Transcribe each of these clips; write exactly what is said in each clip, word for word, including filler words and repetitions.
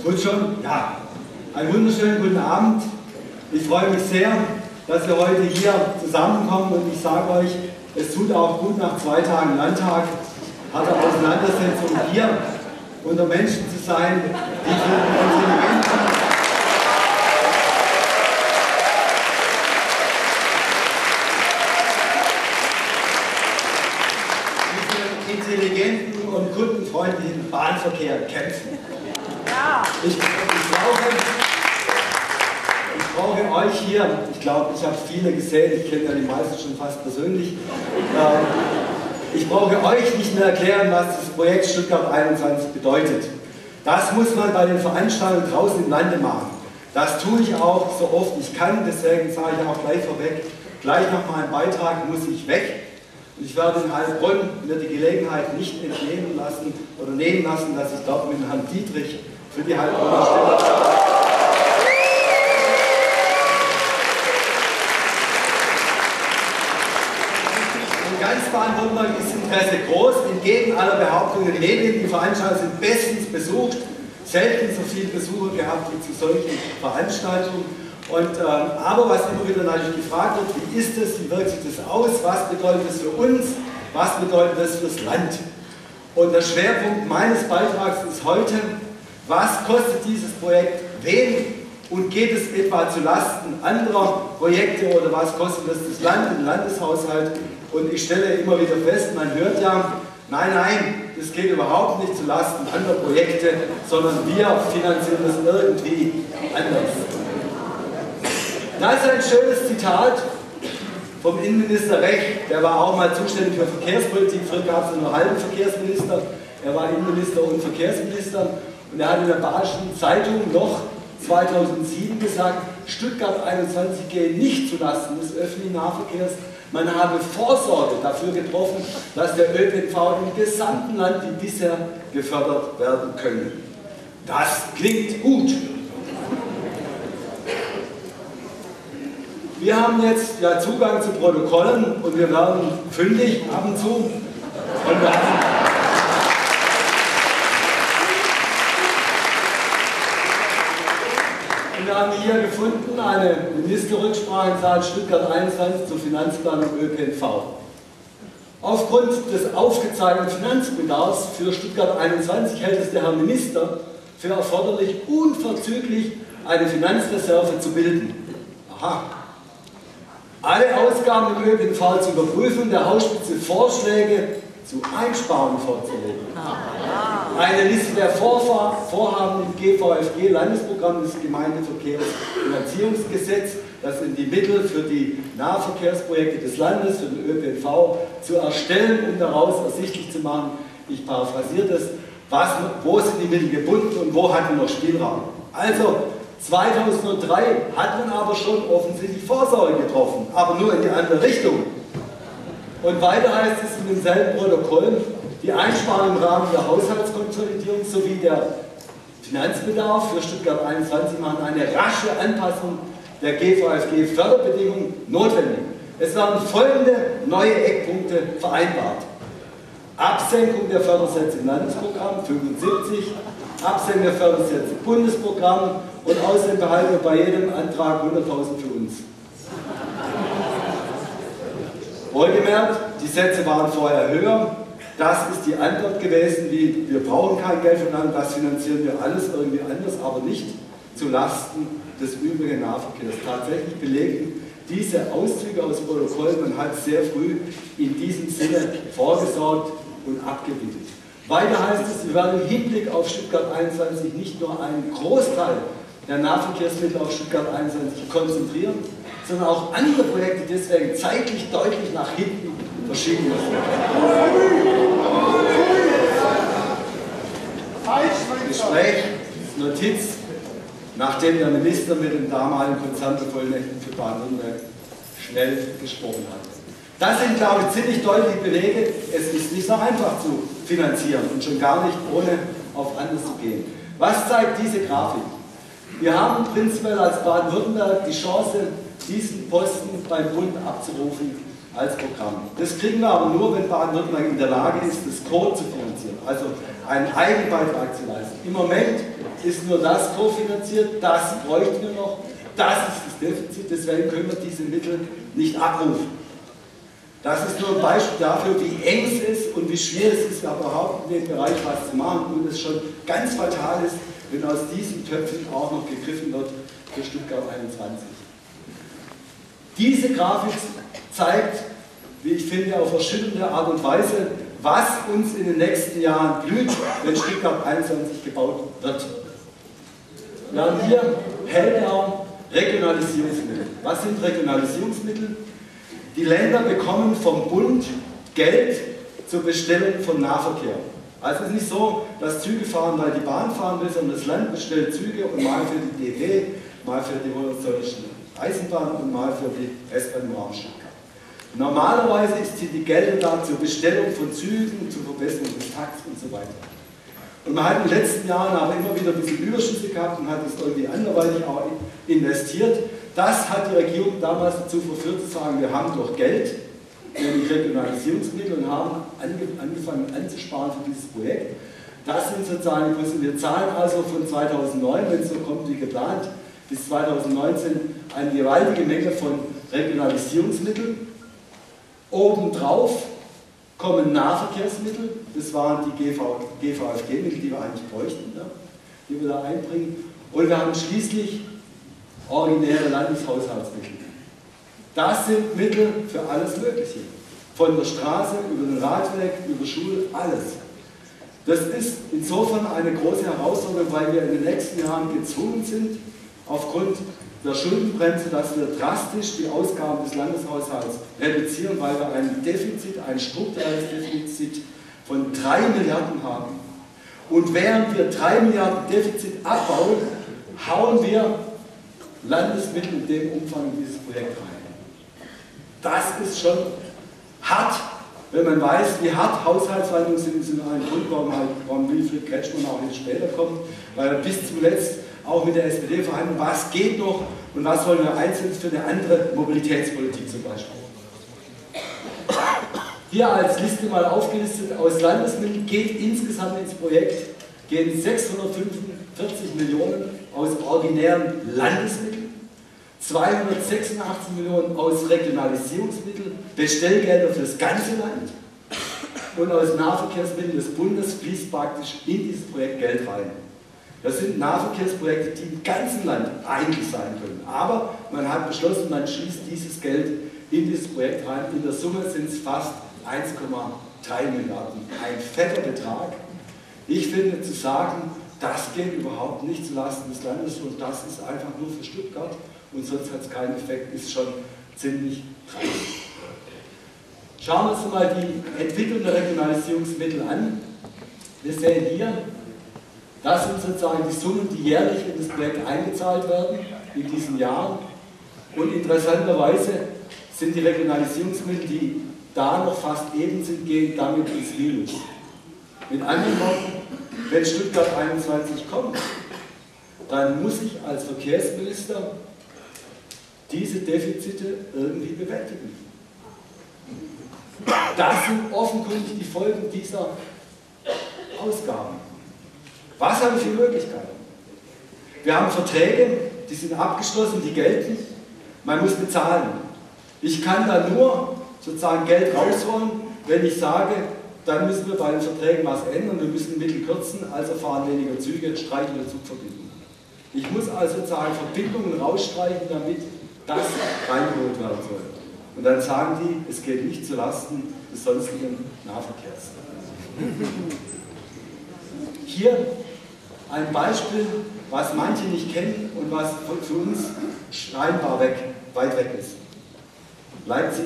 Und schon, ja, einen wunderschönen guten Abend. Ich freue mich sehr, dass wir heute hier zusammenkommen und ich sage euch, es tut auch gut nach zwei Tagen Landtag, harte Auseinandersetzung hier unter Menschen zu sein, die für intelligenten, intelligenten und kundenfreundlichen Bahnverkehr kämpfen. Ich, ich, brauche, ich brauche euch hier, ich glaube, ich habe viele gesehen, ich kenne ja die meisten schon fast persönlich. Ähm, ich brauche euch nicht mehr erklären, was das Projekt Stuttgart einundzwanzig bedeutet. Das muss man bei den Veranstaltungen draußen im Lande machen. Das tue ich auch so oft ich kann, deswegen sage ich auch gleich vorweg, gleich nach meinem Beitrag muss ich weg. Und ich werde in Heilbronn mir die Gelegenheit nicht entnehmen lassen oder nehmen lassen, dass ich dort mit Herrn Dietrich für die Heilbronner Stimme. Und ganz Baden-Württemberg ist Interesse groß, entgegen aller Behauptungen in den Medien. Die Veranstaltungen sind bestens besucht, selten so viele Besucher gehabt wie zu solchen Veranstaltungen. Und, ähm, aber was immer wieder natürlich gefragt wird, wie ist es, wie wirkt sich das aus, was bedeutet das für uns, was bedeutet das fürs Land? Und der Schwerpunkt meines Beitrags ist heute, was kostet dieses Projekt wen und geht es etwa zu Lasten anderer Projekte oder was kostet das das Land, den Landeshaushalt? Und ich stelle immer wieder fest, man hört ja, nein, nein, das geht überhaupt nicht zu Lasten anderer Projekte, sondern wir finanzieren das irgendwie anders. Das ist ein schönes Zitat vom Innenminister Rech, der war auch mal zuständig für Verkehrspolitik, früher gab es nur einen halben Verkehrsminister, er war Innenminister und Verkehrsminister und er hat in der Badischen Zeitung noch zweitausendsieben gesagt, Stuttgart einundzwanzig gehe nicht zulasten des öffentlichen Nahverkehrs, man habe Vorsorge dafür getroffen, dass der Ö P N V im gesamten Land wie bisher gefördert werden könne. Das klingt gut. Wir haben jetzt ja Zugang zu Protokollen und wir werden fündig ab und zu. Und wir haben, und wir haben hier gefunden eine Ministerrücksprache im Saal Stuttgart einundzwanzig zur Finanzplanung Ö P N V. Aufgrund des aufgezeigten Finanzbedarfs für Stuttgart einundzwanzig hält es der Herr Minister für erforderlich, unverzüglich eine Finanzreserve zu bilden. Aha. Alle Ausgaben im Ö P N V zu überprüfen und der Hausspitze Vorschläge zu Einsparungen vorzulegen. Eine Liste der Vorhaben im G V F G, Landesprogramm des Gemeindeverkehrsfinanzierungsgesetzes, das sind die Mittel für die Nahverkehrsprojekte des Landes, für den Ö P N V, zu erstellen, um daraus ersichtlich zu machen, ich paraphrasiere das, was, wo sind die Mittel gebunden und wo hat man noch Spielraum. Also, zweitausenddrei hat man aber schon offensichtlich Vorsorge getroffen, aber nur in die andere Richtung. Und weiter heißt es in demselben Protokoll, die Einsparungen im Rahmen der Haushaltskonsolidierung sowie der Finanzbedarf für Stuttgart einundzwanzig machen eine rasche Anpassung der G V F G-Förderbedingungen notwendig. Es werden folgende neue Eckpunkte vereinbart. Absenkung der Fördersätze im Landesprogramm fünfundsiebzig, Absenkung der Fördersätze im Bundesprogramm und außerdem behalten wir bei jedem Antrag hunderttausend für uns. Wohlgemerkt, die Sätze waren vorher höher. Das ist die Antwort gewesen, wie wir brauchen kein Geld von Land, das finanzieren wir alles irgendwie anders, aber nicht zu Lasten des übrigen Nahverkehrs. Tatsächlich belegen diese Auszüge aus Protokollen, man hat sehr früh in diesem Sinne vorgesorgt und abgewickelt. Weiter heißt es, wir werden im Hinblick auf Stuttgart einundzwanzig nicht nur einen Großteil der Nahverkehrsmittel auf Stuttgart einundzwanzig konzentrieren, sondern auch andere Projekte deswegen zeitlich deutlich nach hinten verschieben müssen. Gespräch, Notiz, nachdem der Minister mit dem damaligen Konzernbevollmächtigten für Baden-Württemberg schnell gesprochen hat. Das sind, glaube ich, ziemlich deutliche Belege, es ist nicht so einfach zu finanzieren und schon gar nicht ohne auf anders zu gehen. Was zeigt diese Grafik? Wir haben prinzipiell als Baden-Württemberg die Chance, diesen Posten beim Bund abzurufen als Programm. Das kriegen wir aber nur, wenn Baden-Württemberg in der Lage ist, das Core zu finanzieren, also einen Eigenbeitrag zu leisten. Im Moment ist nur das kofinanziert, das bräuchten wir noch, das ist das Defizit, deswegen können wir diese Mittel nicht abrufen. Das ist nur ein Beispiel dafür, wie eng es ist und wie schwer es ist, überhaupt in dem Bereich was zu machen und es schon ganz fatal ist, wenn aus diesen Töpfen auch noch gegriffen wird für Stuttgart einundzwanzig. Diese Grafik zeigt, wie ich finde, auf erschütternde Art und Weise, was uns in den nächsten Jahren blüht, wenn Stuttgart einundzwanzig gebaut wird. Wir haben hier hellblau Regionalisierungsmittel. Was sind Regionalisierungsmittel? Die Länder bekommen vom Bund Geld zur Bestellung von Nahverkehr. Also es ist nicht so, dass Züge fahren, weil die Bahn fahren will, sondern das Land bestellt Züge und mal für die D B, mal für die hohenzollischen Eisenbahn und mal für die S-Bahn im Raum Stuttgart. Normalerweise ist hier die Gelder da zur Bestellung von Zügen, zur Verbesserung des Takts und so weiter. Und man hat in den letzten Jahren aber immer wieder ein bisschen Überschüsse gehabt und hat es irgendwie anderweitig auch investiert. Das hat die Regierung damals dazu verführt zu sagen, wir haben doch Geld, nämlich Regionalisierungsmittel, und haben angefangen anzusparen für dieses Projekt. Das sind sozusagen die Kosten. Wir zahlen also von zweitausendneun, wenn es so kommt wie geplant, bis zweitausendneunzehn eine gewaltige Menge von Regionalisierungsmitteln. Obendrauf kommen Nahverkehrsmittel, das waren die G V F G-Mittel, die wir eigentlich bräuchten, ne, die wir da einbringen. Und wir haben schließlich originäre Landeshaushaltsmittel. Das sind Mittel für alles Mögliche. Von der Straße, über den Radweg, über Schule, alles. Das ist insofern eine große Herausforderung, weil wir in den nächsten Jahren gezwungen sind, aufgrund der Schuldenbremse, dass wir drastisch die Ausgaben des Landeshaushalts reduzieren, weil wir ein Defizit, ein strukturelles Defizit von drei Milliarden haben. Und während wir drei Milliarden Defizit abbauen, hauen wir Landesmittel in dem Umfang in dieses Projekt rein. Das ist schon hart, wenn man weiß, wie hart Haushaltsverhandlungen sind. Das ist ein Grund, warum, halt, warum Wilfried Kretschmann auch jetzt später kommt, weil er bis zuletzt auch mit der S P D verhandeln, was geht noch und was wollen wir einsetzen für eine andere Mobilitätspolitik zum Beispiel. Hier als Liste mal aufgelistet, aus Landesmitteln geht insgesamt ins Projekt gehen sechshundertfünfundvierzig Millionen aus ordinären Landesmitteln, zweihundertsechsundachtzig Millionen aus Regionalisierungsmitteln, Bestellgelder für das ganze Land, und aus Nahverkehrsmitteln des Bundes fließt praktisch in dieses Projekt Geld rein. Das sind Nahverkehrsprojekte, die im ganzen Land eigentlich sein können. Aber man hat beschlossen, man schließt dieses Geld in dieses Projekt rein. In der Summe sind es fast eins Komma drei Milliarden. Ein fetter Betrag. Ich finde, zu sagen, das geht überhaupt nicht zulasten des Landes und das ist einfach nur für Stuttgart und sonst hat es keinen Effekt, ist schon ziemlich dreist. Schauen wir uns mal die Entwicklung der Regionalisierungsmittel an. Wir sehen hier, das sind sozusagen die Summen, die jährlich in das Projekt eingezahlt werden, in diesen Jahren. Und interessanterweise sind die Regionalisierungsmittel, die da noch fast eben sind, gehen damit ins Minus. Mit anderen Worten, wenn Stuttgart einundzwanzig kommt, dann muss ich als Verkehrsminister diese Defizite irgendwie bewältigen. Das sind offenkundig die Folgen dieser Ausgaben. Was haben wir für Möglichkeiten? Wir haben Verträge, die sind abgeschlossen, die gelten. Man muss bezahlen. Ich kann da nur sozusagen Geld rausholen, wenn ich sage, dann müssen wir bei den Verträgen was ändern, wir müssen Mittel kürzen, also fahren weniger Züge, streichen wir Zugverbindungen. Ich muss also sozusagen Verbindungen rausstreichen, damit das reingeholt werden soll. Und dann sagen die, es geht nicht zulasten des sonstigen Nahverkehrs. Hier ein Beispiel, was manche nicht kennen und was für uns scheinbar weg, weit weg ist. Leipzig,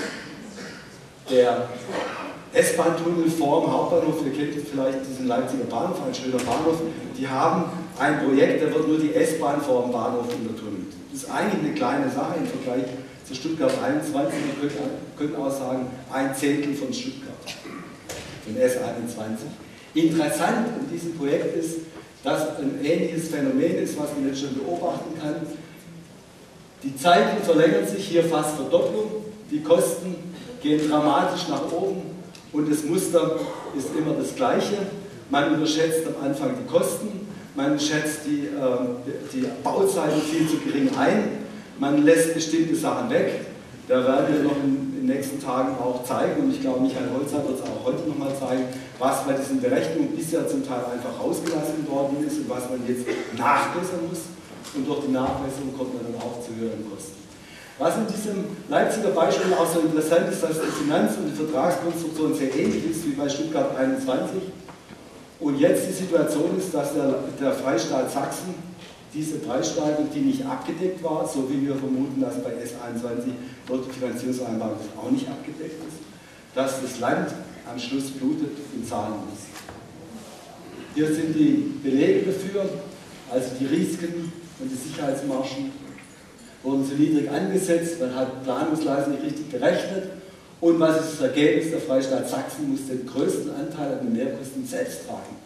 der S-Bahn-Tunnel vor dem Hauptbahnhof, ihr kennt jetzt vielleicht diesen Leipziger Bahnhof, ein schöner Bahnhof, die haben ein Projekt, da wird nur die S-Bahn vor dem Bahnhof untertunnelt. Das ist eigentlich eine kleine Sache im Vergleich zu Stuttgart einundzwanzig, wir könnten auch sagen, ein Zehntel von Stuttgart, von S einundzwanzig. Interessant an diesem Projekt ist, dass ein ähnliches Phänomen ist, was man jetzt schon beobachten kann. Die Zeiten verlängern sich, hier fast Verdopplung, die Kosten gehen dramatisch nach oben und das Muster ist immer das gleiche. Man unterschätzt am Anfang die Kosten, man schätzt die, äh, die Bauzeiten viel zu gering ein, man lässt bestimmte Sachen weg. Da werden wir noch in den nächsten Tagen auch zeigen, und ich glaube, Michael Holzer wird es auch heute nochmal zeigen, was bei diesen Berechnungen bisher zum Teil einfach rausgelassen worden ist und was man jetzt nachbessern muss. Und durch die Nachbesserung kommt man dann auch zu höheren Kosten. Was in diesem Leipziger Beispiel auch so interessant ist, dass die Finanz- und die Vertragskonstruktion sehr ähnlich ist wie bei Stuttgart einundzwanzig. Und jetzt die Situation ist, dass der, der Freistaat Sachsen diese Preissteigerung, die nicht abgedeckt war, so wie wir vermuten, dass bei S einundzwanzig dort die Finanzierungsvereinbarung auch nicht abgedeckt ist, dass das Land am Schluss blutet und zahlen muss. Hier sind die Belege dafür, also die Risiken und die Sicherheitsmargen wurden zu niedrig angesetzt, man hat Planungsleistung nicht richtig berechnet, und was ist das Ergebnis? Der Freistaat Sachsen muss den größten Anteil an den Mehrkosten selbst tragen.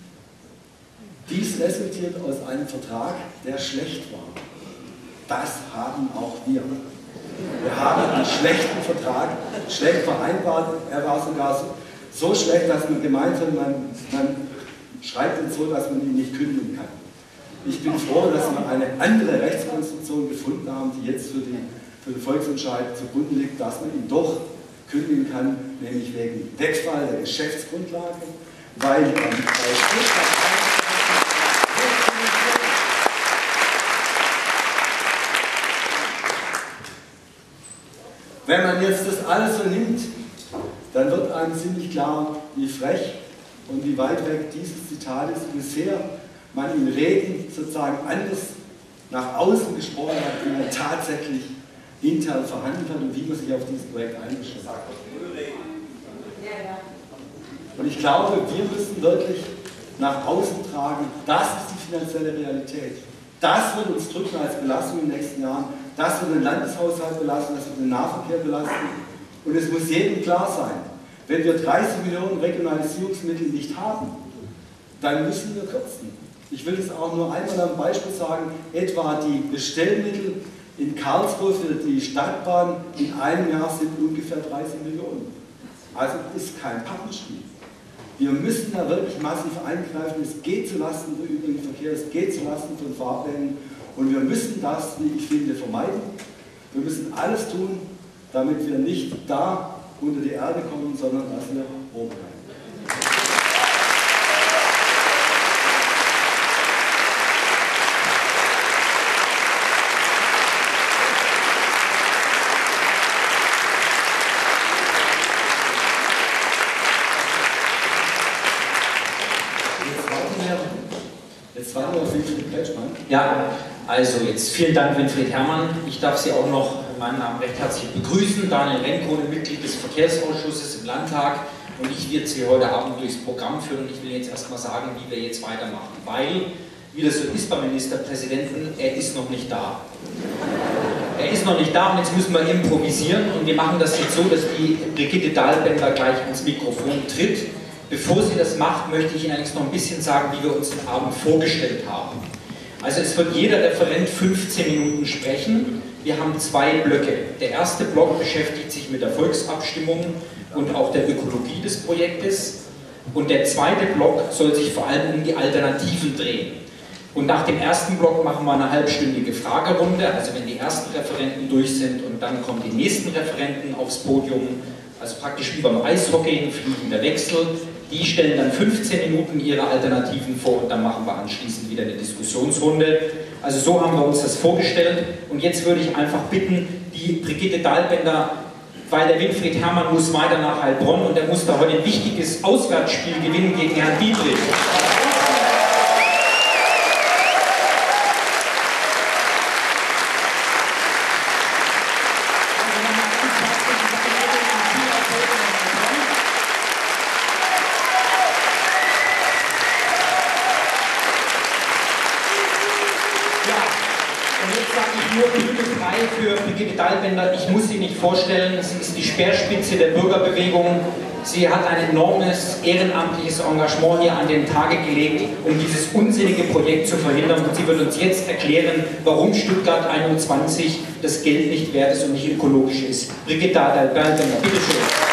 Dies resultiert aus einem Vertrag, der schlecht war. Das haben auch wir. Wir haben einen schlechten Vertrag, schlecht vereinbart. Er war sogar so, so schlecht, dass man gemeint hat, man, man schreibt ihn so, dass man ihn nicht kündigen kann. Ich bin froh, dass wir eine andere Rechtskonstruktion gefunden haben, die jetzt für, die, für den Volksentscheid zugrunde liegt, dass man ihn doch kündigen kann, nämlich wegen Wegfall der Geschäftsgrundlage, weil ähm, bei Wenn man jetzt das alles so nimmt, dann wird einem ziemlich klar, wie frech und wie weit weg dieses Zitat ist, wie sehr man in Reden sozusagen anders nach außen gesprochen hat, wie man tatsächlich intern verhandelt hat und wie man sich auf dieses Projekt eingestellt hat. Und ich glaube, wir müssen wirklich nach außen tragen, das ist die finanzielle Realität. Das wird uns drücken als Belastung in den nächsten Jahren. Das wird den Landeshaushalt belasten, das wird den Nahverkehr belasten. Und es muss jedem klar sein, wenn wir dreißig Millionen Regionalisierungsmittel nicht haben, dann müssen wir kürzen. Ich will es auch nur einmal am Beispiel sagen, etwa die Bestellmittel in Karlsruhe für die Stadtbahn in einem Jahr sind ungefähr dreißig Millionen. Also ist kein Pappenstiel. Wir müssen da wirklich massiv eingreifen. Es geht zulasten des übrigen Verkehrs, es geht zulasten von Fahrplänen. Und wir müssen das, wie ich finde, vermeiden. Wir müssen alles tun, damit wir nicht da unter die Erde kommen, sondern dass wir oben bleiben. Jetzt war noch Winfried Kretschmann. Ja, also jetzt vielen Dank, Winfried Herrmann. Ich darf Sie auch noch in meinem Namen recht herzlich begrüßen. Daniel Renkonen, Mitglied des Verkehrsausschusses im Landtag, und ich werde Sie heute Abend durchs Programm führen, und ich will jetzt erstmal sagen, wie wir jetzt weitermachen, weil, wie das so ist beim Ministerpräsidenten, er ist noch nicht da. Er ist noch nicht da, und jetzt müssen wir improvisieren, und wir machen das jetzt so, dass die Brigitte Dahlbender gleich ans Mikrofon tritt. Bevor sie das macht, möchte ich Ihnen eigentlich noch ein bisschen sagen, wie wir uns den Abend vorgestellt haben. Also es wird jeder Referent fünfzehn Minuten sprechen. Wir haben zwei Blöcke. Der erste Block beschäftigt sich mit der Volksabstimmung und auch der Ökologie des Projektes. Und der zweite Block soll sich vor allem um die Alternativen drehen. Und nach dem ersten Block machen wir eine halbstündige Fragerunde, also wenn die ersten Referenten durch sind, und dann kommen die nächsten Referenten aufs Podium, also praktisch wie beim Eishockey, ein fliegender Wechsel. Die stellen dann fünfzehn Minuten ihre Alternativen vor, und dann machen wir anschließend wieder eine Diskussionsrunde. Also so haben wir uns das vorgestellt, und jetzt würde ich einfach bitten, die Brigitte Dahlbender, weil der Winfried Herrmann muss weiter nach Heilbronn, und er muss da heute ein wichtiges Auswärtsspiel gewinnen gegen Herrn Dietrich. Für Brigitte Dahlbender, ich muss sie nicht vorstellen, sie ist die Speerspitze der Bürgerbewegung. Sie hat ein enormes ehrenamtliches Engagement hier an den Tage gelegt, um dieses unsinnige Projekt zu verhindern, und sie wird uns jetzt erklären, warum Stuttgart einundzwanzig das Geld nicht wert ist und nicht ökologisch ist. Brigitte Dahlbender, bitteschön.